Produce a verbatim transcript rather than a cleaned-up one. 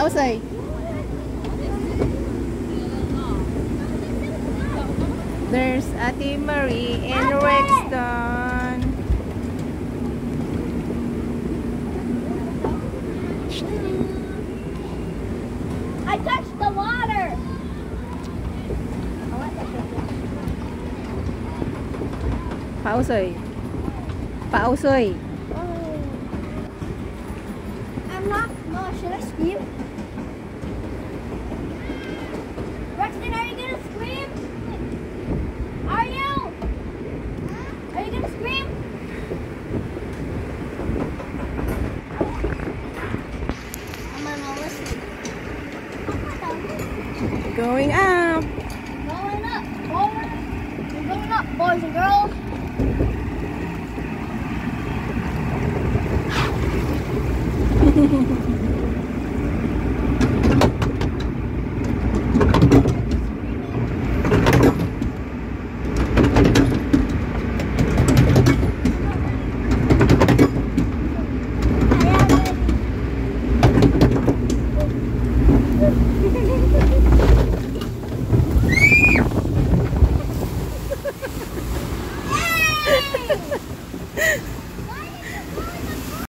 Pausay. There's Ate Marie in Rexton. I touched the water. Pausay. Pausay. I'm not. No, should I scream? Rexton, are you gonna scream? Are you? Are you gonna scream? I'm gonna listen. Going up. Going up, boys. We're going up, boys and girls. Hehehe